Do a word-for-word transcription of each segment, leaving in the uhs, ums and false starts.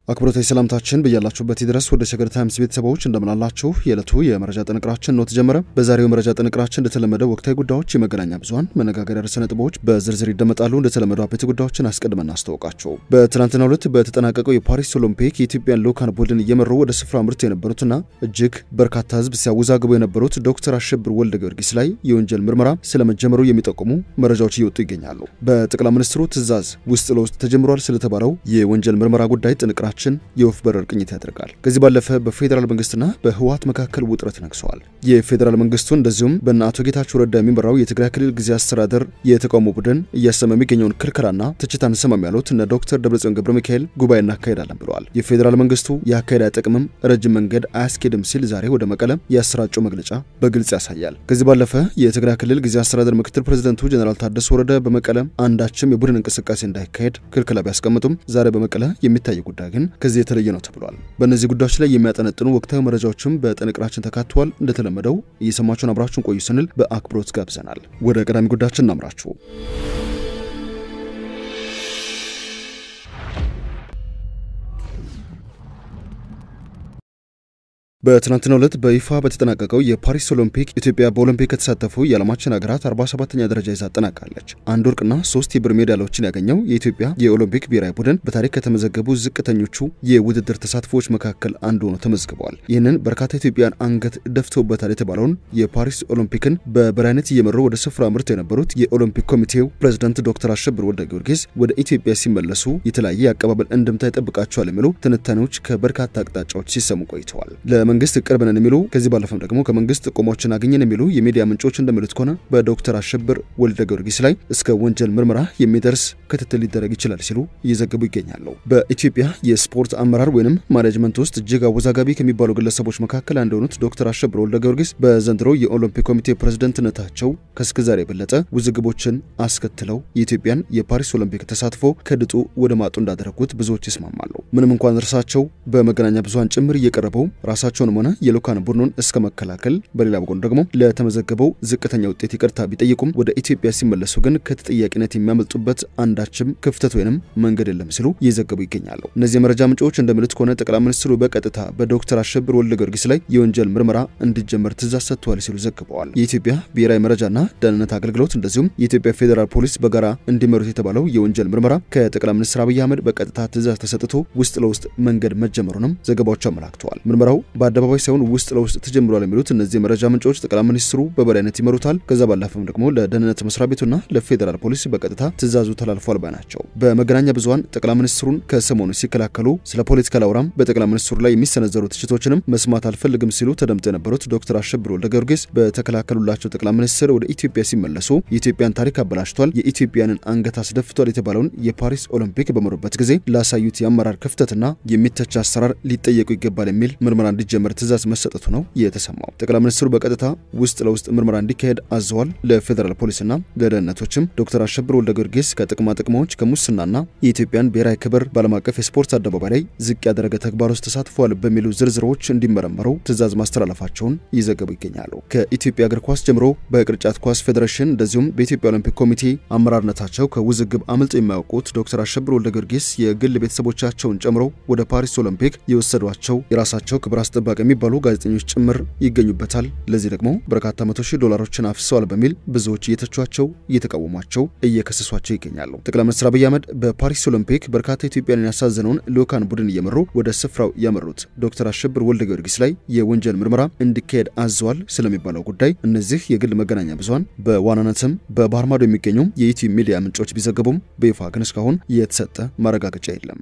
አክብሮታዊ ሰላምታችን በያላችሁበት ድረስ ወደ ሸገር ታይምስ ቤተሰቦች እንደምናላችሁ የዕለቱ የመረጃ ጥንቅራችን ነው ተጀመረ። በዛሬው መረጃ ጥንቅራችን እንደተለመደው ወቅታዊ ጉዳዮች የመገናኛ ብዙሃን መነጋገሪያ ርዕሰ ነጥቦች በዝርዝር ይደመጣሉ። እንደተለመደው አበይት ጉዳዮችን አስቀድመን እናስተዋውቃችሁ። በትናንትናው ዕለት በተጠናቀቀው የፓሪስ ኦሎምፒክ የኢትዮጵያን ልዑካን ቡድን እየመሩ ወደ ስፍራ ምርት የነበሩትና እጅግ በርካታ ህዝብ ሲያወዛግቡ የነበሩት ዶክተር አሸብር ወልደ ጊዮርጊስ ላይ የወንጀል ምርመራ ስለመጀመሩ የሚጠቁሙ መረጃዎች እየወጡ ይገኛሉ። በጠቅላይ ሚኒስትሩ ትዕዛዝ ውስጥ ለውስጥ ተጀምሯል ስለተባለው የወንጀል ምርመራ ጉዳይ ጥንቅራችን የወፍ በረር ቅኝት ያደርጋል። ከዚህ ባለፈ በፌደራል መንግስትና በህወሓት መካከል ውጥረት ነግሷል። የፌደራል መንግስቱ እንደዚሁም በእነ አቶ ጌታቸው ረዳ የሚመራው የትግራይ ክልል ጊዜያዊ አስተዳደር የተቃውሞ ቡድን እያሰመ የሚገኘውን ክልከላና ትችት አንሰማም ያሉት እነ ዶክተር ደብረጽዮን ገብረ ሚካኤል ጉባኤ እናካሄዳለን ብለዋል። የፌደራል መንግስቱ ያካሄደ ጥቅምም ረጅም መንገድ አያስኬድም ሲል ዛሬ ወደ መቀለ ያሰራጨው መግለጫ በግልጽ ያሳያል። ከዚህ ባለፈ የትግራይ ክልል ጊዜያዊ አስተዳደር ምክትል ፕሬዝዳንቱ ጀነራል ታደሰ ወረደ በመቀለ አንዳችም የቡድን እንቅስቃሴ እንዳይካሄድ ክልከላ ቢያስቀምጡም ዛሬ በመቀለ የሚታይ ጉዳይ ግን ከዚህ የተለየ ነው ተብሏል። በእነዚህ ጉዳዮች ላይ የሚያጠነጥኑ ወቅታዊ መረጃዎችም በጥንቅራችን ተካተዋል። እንደተለመደው እየሰማችሁን አብራችሁን ቆዩ ስንል በአክብሮት ጋብዘናል። ወደ ቀዳሚ ጉዳያችን እናምራችሁ። በትናንትናው ዕለት በይፋ በተጠናቀቀው የፓሪስ ኦሎምፒክ ኢትዮጵያ በኦሎምፒክ ከተሳተፉ የዓለማችን ሀገራት አርባ ሰባተኛ ደረጃ ይዛ አጠናቃለች። አንድ ወርቅና ሶስት የብር ሜዳሊያዎችን ያገኘው የኢትዮጵያ የኦሎምፒክ ብሔራዊ ቡድን በታሪክ ከተመዘገቡ ዝቅተኞቹ የውድድር ተሳትፎዎች መካከል አንዱ ሆኖ ተመዝግቧል። ይህንን በርካታ ኢትዮጵያን አንገት ደፍተውበታል የተባለውን የፓሪስ ኦሎምፒክን በበላይነት እየመሩ ወደ ስፍራ ምርት የነበሩት የኦሎምፒክ ኮሚቴው ፕሬዝዳንት ዶክተር አሸብር ወልደ ጊዮርጊስ ወደ ኢትዮጵያ ሲመለሱ የተለያየ አቀባበል እንደምታ ይጠብቃቸዋል የሚሉ ትንታኔዎች ከበርካታ አቅጣጫዎች ሲሰሙ ቆይተዋል። መንግስት ቅርብ ነን የሚሉ ከዚህ ባለፈም ደግሞ ከመንግስት ጥቆማዎችን አገኘን የሚሉ የሚዲያ ምንጮች እንደሚሉት ከሆነ በዶክተር አሸብር ወልደ ጊዮርጊስ ላይ እስከ ወንጀል ምርመራ የሚደርስ ክትትል ሊደረግ ይችላል ሲሉ እየዘገቡ ይገኛሉ። በኢትዮጵያ የስፖርት አመራር ወይንም ማኔጅመንት ውስጥ እጅግ አወዛጋቢ ከሚባሉ ግለሰቦች መካከል አንዱ የሆኑት ዶክተር አሸብር ወልደ ጊዮርጊስ በዘንድሮ የኦሎምፒክ ኮሚቴ ፕሬዝዳንትነታቸው ከስከዛሬ የበለጠ ውዝግቦችን አስከትለው የኢትዮጵያን የፓሪስ ኦሎምፒክ ተሳትፎ ከድጡ ወደ ማጡ እንዳደረጉት ብዙዎች ይስማማሉ። ምንም እንኳን እርሳቸው በመገናኛ ብዙሃን ጭምር እየቀረበው ራሳቸው ሆነ የልዑካን ቡድኑን እስከ መከላከል በሌላ በኩል ደግሞ ለተመዘገበው ዝቅተኛ ውጤት ይቅርታ ቢጠይቁም ወደ ኢትዮጵያ ሲመለሱ ግን ከተጠያቂነት የሚያመልጡበት አንዳችም ክፍተት ወይንም መንገድ የለም ሲሉ እየዘገቡ ይገኛሉ። እነዚህ መረጃ ምንጮች እንደሚሉት ከሆነ ጠቅላይ ሚኒስትሩ በቀጥታ በዶክተር አሸብር ወልደ ጊዮርጊስ ላይ የወንጀል ምርመራ እንዲጀመር ትዕዛዝ ሰጥተዋል ሲሉ ዘግበዋል። የኢትዮጵያ ብሔራዊ መረጃና ደህንነት አገልግሎት እንደዚሁም የኢትዮጵያ ፌደራል ፖሊስ በጋራ እንዲመሩት የተባለው የወንጀል ምርመራ ከጠቅላይ ሚኒስትር አብይ አህመድ በቀጥታ ትዕዛዝ ተሰጥቶ ውስጥ ለውስጥ መንገድ መጀመሩንም ዘገባዎች አመላክተዋል። ምርመራው በአደባባይ ሳይሆን ውስጥ ለውስጥ ተጀምሯል የሚሉት እነዚህ መረጃ ምንጮች ጠቅላይ ሚኒስትሩ በበላይነት ይመሩታል፣ ከዛ ባለፈም ደግሞ ለደህንነት መስሪያ ቤቱና ለፌደራል ፖሊስ በቀጥታ ትዕዛዙ ተላልፏል ባይ ናቸው። በመገናኛ ብዙሃን ጠቅላይ ሚኒስትሩን ከሰሞኑ ሲከላከሉ ስለ ፖለቲካ ላውራም በጠቅላይ ሚኒስትሩ ላይ የሚሰነዘሩ ትችቶችንም መስማት አልፈልግም ሲሉ ተደምጠው የነበሩት ዶክተር አሸብር ወልደ ጊዮርጊስ በተከላከሉላቸው ጠቅላይ ሚኒስትር ወደ ኢትዮጵያ ሲመለሱ የኢትዮጵያን ታሪክ አበላሽቷል፣ የኢትዮጵያንን አንገት አስደፍቷል የተባለውን የፓሪስ ኦሎምፒክ በመሩበት ጊዜ ላሳዩት የአመራር ክፍተትና የሚተች አሰራር ሊጠየቁ ይገባል የሚል ምርመራ እንዲጀመር ትዕዛዝ መሰጠቱ ነው የተሰማው። ጠቅላይ ሚኒስትሩ በቀጥታ ውስጥ ለውስጥ ምርመራ እንዲካሄድ አዘዋል። ለፌደራል ፖሊስና ለደህንነቶችም ዶክተር አሸብር ወልደ ጊዮርጊስ ከጥቅማ ጥቅሞች ከሙስናና የኢትዮጵያን ብሔራዊ ክብር በዓለም አቀፍ የስፖርት አደባባይ ላይ ዝቅ ያደረገ ተግባር ውስጥ ተሳትፈዋል በሚሉ ዝርዝሮች እንዲመረመሩ ትዕዛዝ ማስተላለፋቸውን ይዘገቡ ይገኛሉ። ከኢትዮጵያ እግር ኳስ ጀምሮ በቅርጫት ኳስ ፌዴሬሽን እንደዚሁም በኢትዮጵያ ኦሎምፒክ ኮሚቴ አመራርነታቸው ከውዝግብ አመልጦ የማያውቁት ዶክተር አሸብር ወልደ ጊዮርጊስ የግል ቤተሰቦቻቸውን ጨምሮ ወደ ፓሪስ ኦሎምፒክ የወሰዷቸው የራሳቸው ክብር አስጠባቂ የሚባሉ ጋዜጠኞች ጭምር ይገኙበታል። ለዚህ ደግሞ በርካታ መቶ ሺህ ዶላሮችን አፍሰዋል በሚል ብዙዎች እየተቿቸው እየተቃወሟቸው እየከሰሷቸው ይገኛሉ። ጠቅላይ ሚኒስትር አብይ አህመድ በፓሪስ ኦሎምፒክ በርካታ ኢትዮጵያን ያሳዘነውን ልዑካን ቡድን እየመሩ ወደ ስፍራው ያመሩት ዶክተር አሸብር ወልደ ጊዮርጊስ ላይ የወንጀል ምርመራ እንዲካሄድ አዘዋል ስለሚባለው ጉዳይ እነዚህ የግል መገናኛ ብዙሃን በዋናነትም በባህር ማዶ የሚገኙ የዩቲዩብ ሚዲያ ምንጮች ቢዘገቡም በይፋ ግን እስካሁን የተሰጠ ማረጋገጫ የለም።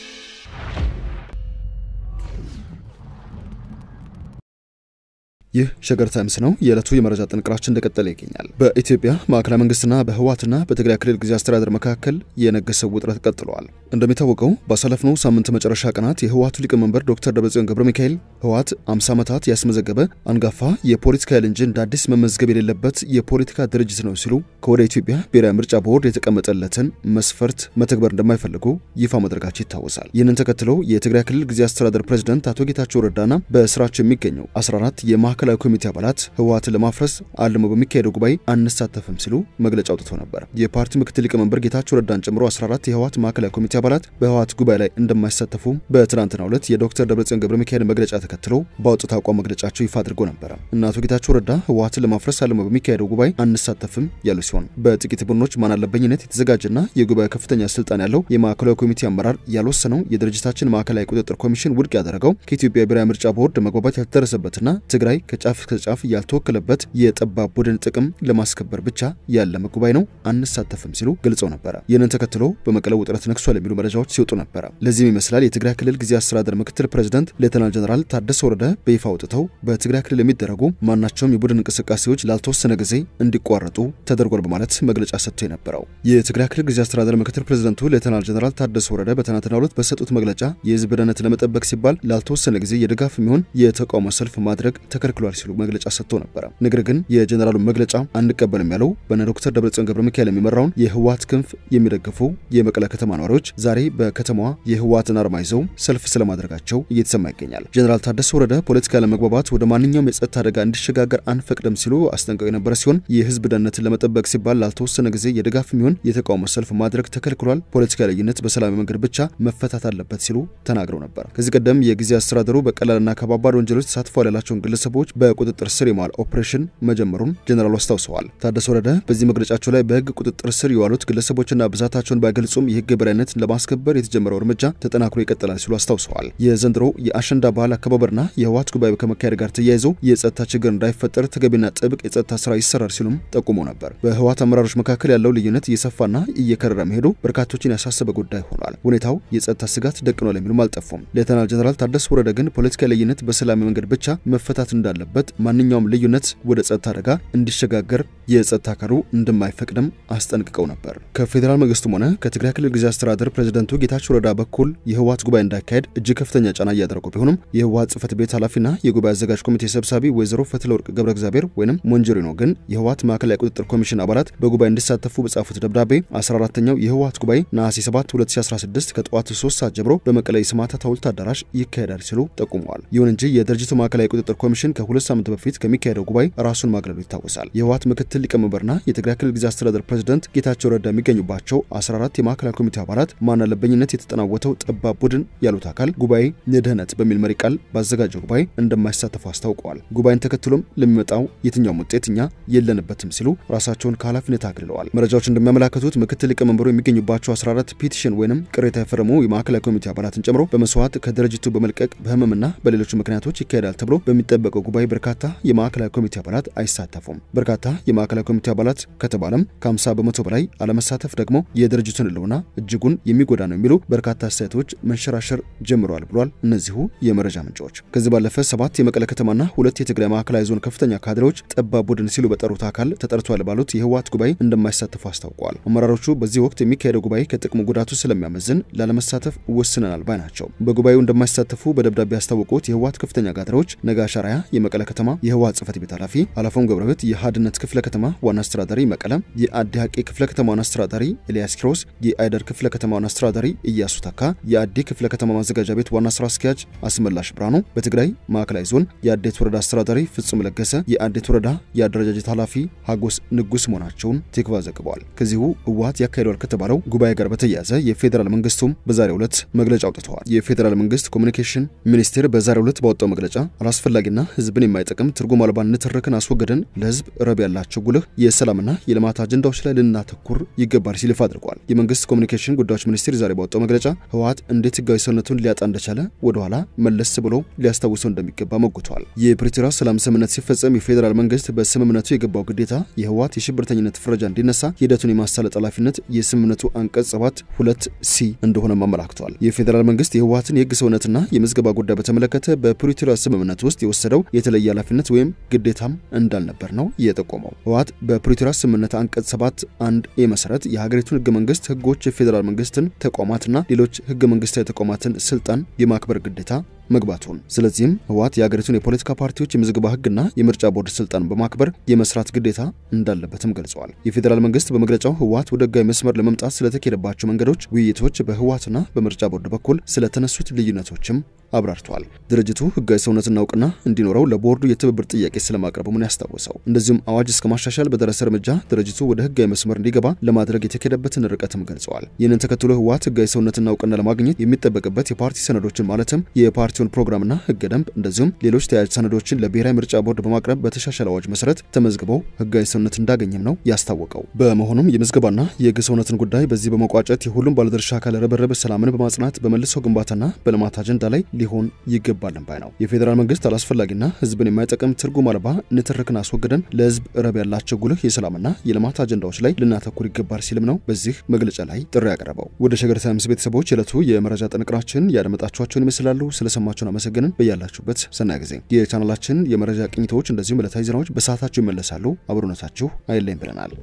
ይህ ሸገር ታይምስ ነው። የዕለቱ የመረጃ ጥንቅራችን እንደቀጠለ ይገኛል። በኢትዮጵያ ማዕከላዊ መንግስትና በህወሓትና በትግራይ ክልል ጊዜያዊ አስተዳደር መካከል የነገሰው ውጥረት ቀጥሏል። እንደሚታወቀው ባሳለፍነው ሳምንት መጨረሻ ቀናት የህወሓቱ ሊቀመንበር ዶክተር ደብረጽዮን ገብረ ሚካኤል ህወሓት አምሳ ዓመታት ያስመዘገበ አንጋፋ የፖለቲካ ኃይል እንጂ እንደ አዲስ መመዝገብ የሌለበት የፖለቲካ ድርጅት ነው ሲሉ ከወደ ኢትዮጵያ ብሔራዊ ምርጫ ቦርድ የተቀመጠለትን መስፈርት መተግበር እንደማይፈልጉ ይፋ ማድረጋቸው ይታወሳል። ይህንን ተከትሎ የትግራይ ክልል ጊዜያዊ አስተዳደር ፕሬዝዳንት አቶ ጌታቸው ረዳና በስራቸው የሚገኘው አስራ አራት የማ የማዕከላዊ ኮሚቴ አባላት ህወሓትን ለማፍረስ አልሞ በሚካሄደው ጉባኤ አንሳተፍም ሲሉ መግለጫ አውጥተው ነበር። የፓርቲው ምክትል ሊቀመንበር ጌታቸው ረዳን ጨምሮ አስራ አራት የህወሓት ማዕከላዊ ኮሚቴ አባላት በህወሓት ጉባኤ ላይ እንደማይሳተፉ በትናንትናው ዕለት የዶክተር ደብረጽዮን ገብረ ሚካኤል መግለጫ ተከትሎ ባወጡት አቋም መግለጫቸው ይፋ አድርገው ነበር። እናቶ ጌታቸው ረዳ ህወሓትን ለማፍረስ አልሞ በሚካሄደው ጉባኤ አንሳተፍም ያሉ ሲሆን በጥቂት ቡድኖች ማናለበኝነት የተዘጋጀና የጉባኤው ከፍተኛ ስልጣን ያለው የማዕከላዊ ኮሚቴ አመራር ያልወሰነው የድርጅታችን ማዕከላዊ ቁጥጥር ኮሚሽን ውድቅ ያደረገው ከኢትዮጵያ ብሔራዊ ምርጫ ቦርድ መግባባት ያልተደረሰበትና ትግራይ ከጫፍ እስከ ጫፍ ያልተወከለበት የጠባብ ቡድን ጥቅም ለማስከበር ብቻ ያለመ ጉባኤ ነው፣ አንሳተፍም ሲሉ ገልጸው ነበር። ይህንን ተከትሎ በመቀለ ውጥረት ነክሷል የሚሉ መረጃዎች ሲወጡ ነበር። ለዚህም ይመስላል የትግራይ ክልል ጊዜያዊ አስተዳደር ምክትል ፕሬዝዳንት ሌተናል ጀነራል ታደሰ ወረደ በይፋ አውጥተው በትግራይ ክልል የሚደረጉ ማናቸውም የቡድን እንቅስቃሴዎች ላልተወሰነ ጊዜ እንዲቋረጡ ተደርጓል በማለት መግለጫ ሰጥተው የነበረው የትግራይ ክልል ጊዜያዊ አስተዳደር ምክትል ፕሬዝዳንቱ ሌተናል ጀነራል ታደሰ ወረደ በትናንትናው ዕለት በሰጡት መግለጫ የህዝብ ደህንነት ለመጠበቅ ሲባል ላልተወሰነ ጊዜ የድጋፍ የሚሆን የተቃውሞ ሰልፍ ማድረግ ተከልክሏል ሲሉ መግለጫ ሰጥተው ነበር። ነገር ግን የጀነራሉ መግለጫ አንቀበልም ያለው በነ ዶክተር ደብረጽዮን ገብረ ሚካኤል የሚመራውን የህወሓት ክንፍ የሚደግፉ የመቀለ ከተማ ነዋሪዎች ዛሬ በከተማዋ የህወሓትን አርማ ይዘው ሰልፍ ስለማድረጋቸው እየተሰማ ይገኛል። ጀነራል ታደሰ ወረደ ፖለቲካ ለመግባባት ወደ ማንኛውም የጸጥታ አደጋ እንዲሸጋገር አንፈቅድም ሲሉ አስጠንቅቀው የነበረ ሲሆን የህዝብ ደህንነትን ለመጠበቅ ሲባል ላልተወሰነ ጊዜ የድጋፍ የሚሆን የተቃውሞ ሰልፍ ማድረግ ተከልክሏል፣ ፖለቲካ ልዩነት በሰላማዊ መንገድ ብቻ መፈታት አለበት ሲሉ ተናግረው ነበር። ከዚህ ቀደም የጊዜያዊ አስተዳደሩ በቀላልና ከባባድ ወንጀሎች ተሳትፈዋል ያላቸውን ግለሰቦች በቁጥጥር ስር የማዋል ኦፕሬሽን መጀመሩን ጀነራሉ አስታውሰዋል። ታደሰ ወረደ በዚህ መግለጫቸው ላይ በህግ ቁጥጥር ስር የዋሉት ግለሰቦችና ብዛታቸውን ባይገልጹም የህግ የበላይነትን ለማስከበር የተጀመረው እርምጃ ተጠናክሮ ይቀጥላል ሲሉ አስታውሰዋል። የዘንድሮ የአሸንዳ በዓል አከባበርና የህወሓት ጉባኤ ከመካሄድ ጋር ተያይዞ የጸጥታ ችግር እንዳይፈጠር ተገቢና ጥብቅ የጸጥታ ስራ ይሰራል ሲሉም ጠቁመው ነበር። በህወሓት አመራሮች መካከል ያለው ልዩነት እየሰፋና እየከረረ መሄዱ በርካቶችን ያሳሰበ ጉዳይ ሆኗል። ሁኔታው የጸጥታ ስጋት ደቅኗል የሚሉም አልጠፉም። ሌተናል ጀነራል ታደሰ ወረደ ግን ፖለቲካ ልዩነት በሰላማዊ መንገድ ብቻ መፈታት እንዳለበት፣ ማንኛውም ልዩነት ወደ ጸጥታ አደጋ እንዲሸጋገር የጸጥታ አካሉ እንደማይፈቅድም አስጠንቅቀው ነበር። ከፌደራል መንግስቱም ሆነ ከትግራይ ክልል ጊዜያዊ አስተዳደር ፕሬዝዳንቱ ጌታቸው ረዳ በኩል የህወሓት ጉባኤ እንዳይካሄድ እጅግ ከፍተኛ ጫና እያደረጉ ቢሆንም የህወሓት ጽህፈት ቤት ኃላፊና የጉባኤ አዘጋጅ ኮሚቴ ሰብሳቢ ወይዘሮ ፈትለወርቅ ገብረ እግዚአብሔር ወይንም ሞንጀሪኖ ግን የህወሓት ማዕከላዊ ቁጥጥር ኮሚሽን አባላት በጉባኤ እንዲሳተፉ በጻፉት ደብዳቤ አስራ አራተኛው የህወሓት ጉባኤ ነሐሴ ሰባት ሁለት ሺህ አስራ ስድስት ከጠዋቱ ሶስት ሰዓት ጀምሮ በመቀለ የሰማዕታት ሐውልት አዳራሽ ይካሄዳል ሲሉ ጠቁመዋል። ይሁን እንጂ የድርጅቱ ማዕከላዊ ቁጥጥር ኮሚሽን ከሁለት ሳምንት በፊት ከሚካሄደው ጉባኤ ራሱን ማግለሉ ይታወሳል። የህወሓት ምክትል ሊቀመንበርና የትግራይ ክልል ጊዜያዊ አስተዳደር ፕሬዝዳንት ጌታቸው ረዳ የሚገኙባቸው አስራ አራት የማዕከላዊ ኮሚቴ አባላት ማናለበኝነት የተጠናወተው ጠባብ ቡድን ያሉት አካል ጉባኤ ንድህነት በሚል መሪ ቃል ባዘጋጀው ጉባኤ እንደማይሳተፉ አስታውቀዋል። ጉባኤን ተከትሎም ለሚመጣው የትኛውም ውጤት እኛ የለንበትም ሲሉ ራሳቸውን ከኃላፊነት አግልለዋል። መረጃዎች እንደሚያመላክቱት ምክትል ሊቀመንበሩ የሚገኙባቸው አስራ አራት ፒቲሽን ወይንም ቅሬታ የፈረሙ የማዕከላዊ ኮሚቴ አባላትን ጨምሮ በመስዋዕት ከድርጅቱ በመልቀቅ በህመምና በሌሎች ምክንያቶች ይካሄዳል ተብሎ በሚጠበቀው ጉባኤ በርካታ የማዕከላዊ ኮሚቴ አባላት አይሳተፉም። በርካታ የማዕከላዊ ኮሚቴ አባላት ከተባለም ከሀምሳ በመቶ በላይ አለመሳተፍ ደግሞ የድርጅቱን ህልውና እጅጉን የሚጎዳ ነው የሚሉ በርካታ አስተያየቶች መንሸራሸር ጀምረዋል ብሏል። እነዚሁ የመረጃ ምንጮች ከዚህ ባለፈ ሰባት የመቀለ ከተማና ሁለት የትግራይ ማዕከላዊ ዞን ከፍተኛ ካድሬዎች ጠባብ ቡድን ሲሉ በጠሩት አካል ተጠርቷል ባሉት የህወሓት ጉባኤ እንደማይሳተፉ አስታውቀዋል። አመራሮቹ በዚህ ወቅት የሚካሄደው ጉባኤ ከጥቅሙ ጉዳቱ ስለሚያመዝን ላለመሳተፍ ወስነናል ባይ ናቸው። በጉባኤው እንደማይሳተፉ በደብዳቤ ያስታወቁት የህወሓት ከፍተኛ ካድሬዎች ነጋሽ አርአያ የመቀለ ከተማ የህወሓት ጽህፈት ቤት ኃላፊ፣ አለፎም ገብረህይወት የሃድነት ክፍለ ከተማ ዋና አስተዳዳሪ መቀለ፣ የአዲ ሐቂ ክፍለ ከተማ ዋና አስተዳዳሪ ኤልያስ ኪሮስ፣ የአይደር ክፍለ ከተማ ዋና አስተዳዳሪ ኢያሱ ታካ፣ የአዲ ክፍለ ከተማ ማዘጋጃ ቤት ዋና ስራ አስኪያጅ አስመላሽ ብርሃኑ፣ በትግራይ ማዕከላዊ ዞን የአዴት ወረዳ አስተዳዳሪ ፍጹም ለገሰ፣ የአዴት ወረዳ የአደረጃጀት ኃላፊ ሀጎስ ንጉስ መሆናቸውን ቲክቫ ዘግቧል። ከዚሁ ህወሓት ያካሄደዋል ከተባለው ጉባኤ ጋር በተያያዘ የፌደራል መንግስቱም በዛሬው ዕለት መግለጫ አውጥተዋል። የፌደራል መንግስት ኮሙኒኬሽን ሚኒስቴር በዛሬው ዕለት ባወጣው መግለጫ አላስፈላጊና ህዝብን የማይጠቅም ትርጉም አልባ ንትርክን አስወግደን ለህዝብ ረብ ያላቸው ጉልህ የሰላምና የልማት አጀንዳዎች ላይ ልናተኩር ይገባል ሲል ይፋ አድርጓል። የመንግስት ኮሙኒኬሽን ጉዳዮች ሚኒስቴር ዛሬ ባወጣው መግለጫ ህወሓት እንዴት ህጋዊ ሰውነቱን ሊያጣ እንደቻለ ወደ ኋላ መለስ ብሎ ሊያስታውሰው እንደሚገባ ሞግቷል። የፕሪቶሪያ ሰላም ስምምነት ሲፈጸም የፌደራል መንግስት በስምምነቱ የገባው ግዴታ የህወሓት የሽብርተኝነት ፍረጃ እንዲነሳ ሂደቱን የማሳለጥ ኃላፊነት የስምምነቱ አንቀጽ ሰባት ሁለት ሲ እንደሆነ ማመላክቷል። የፌደራል መንግስት የህወሓትን የህግ ሰውነትና የምዝገባ ጉዳይ በተመለከተ በፕሪቶሪያ ስምምነት ውስጥ የወሰደው የተለየ ኃላፊነት ወይም ግዴታም እንዳልነበር ነው የጠቆመው። ህወሓት በፕሪቶሪያ ስምምነት አንቀጽ ሰባት አንድ ኤ መሰረት የሀገሪቱን ህገ መንግስት፣ ህጎች፣ የፌደራል መንግስትን ተቋማትና ሌሎች ህገ መንግስታዊ ተቋማትን ስልጣን የማክበር ግዴታ መግባቱን ስለዚህም ህወሓት የሀገሪቱን የፖለቲካ ፓርቲዎች የምዝገባ ህግና የምርጫ ቦርድ ስልጣን በማክበር የመስራት ግዴታ እንዳለበትም ገልጸዋል። የፌደራል መንግስት በመግለጫው ህወሓት ወደ ህጋዊ መስመር ለመምጣት ስለተከደባቸው መንገዶች ውይይቶች በህወሓትና በምርጫ ቦርድ በኩል ስለተነሱት ልዩነቶችም አብራርቷል። ድርጅቱ ህጋዊ ሰውነትና እውቅና እንዲኖረው ለቦርዱ የትብብር ጥያቄ ስለማቅረቡን ያስታወሰው እንደዚሁም አዋጅ እስከ ማሻሻል በደረሰ እርምጃ ድርጅቱ ወደ ህጋዊ መስመር እንዲገባ ለማድረግ የተከደበትን ርቀትም ገልጸዋል። ይህንን ተከትሎ ህወሓት ህጋዊ ሰውነትና እውቅና ለማግኘት የሚጠበቅበት የፓርቲ ሰነዶችን ማለትም የፓርቲውን ፕሮግራምና ህገ ደንብ እንደዚሁም ሌሎች ተያያዥ ሰነዶችን ለብሔራዊ ምርጫ ቦርድ በማቅረብ በተሻሻለ አዋጅ መሰረት ተመዝግበው ህጋዊ ሰውነት እንዳገኘም ነው ያስታወቀው። በመሆኑም የምዝገባና የህግ ሰውነትን ጉዳይ በዚህ በመቋጨት የሁሉም ባለድርሻ አካል ርብርብ ሰላምን በማጽናት በመልሶ ግንባታና በልማት አጀንዳ ላይ ሊሆን ይገባል ባይ ነው። የፌደራል መንግስት አላስፈላጊና ህዝብን የማይጠቅም ትርጉም አልባ ንትርክን አስወግደን ለህዝብ ረብ ያላቸው ጉልህ የሰላምና የልማት አጀንዳዎች ላይ ልናተኩር ይገባል ሲልም ነው በዚህ መግለጫ ላይ ጥሪ ያቀረበው። ወደ ሸገር ታይምስ ቤተሰቦች የዕለቱ የመረጃ ጥንቅራችን ያደመጣችኋቸውን ይመስላሉ። ስለሰማችሁን አመሰግነን። በያላችሁበት ሰናይ ጊዜ። የቻናላችን የመረጃ ቅኝቶች እንደዚሁም ዕለታዊ ዜናዎች በሰዓታቸው ይመለሳሉ። አብሮነታችሁ አይለይም ብለናል።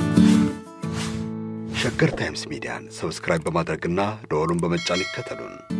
ሸገር ታይምስ ሚዲያን ሰብስክራይብ በማድረግና ደወሉን በመጫን ይከተሉን።